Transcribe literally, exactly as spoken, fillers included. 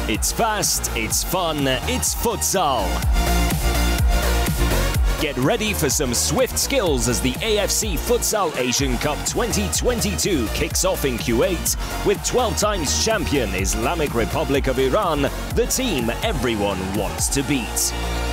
It's fast, it's fun, it's futsal. Get ready for some swift skills as the A F C Futsal Asian Cup twenty twenty-two kicks off in Kuwait with twelve times champion Islamic Republic of Iran, the team everyone wants to beat.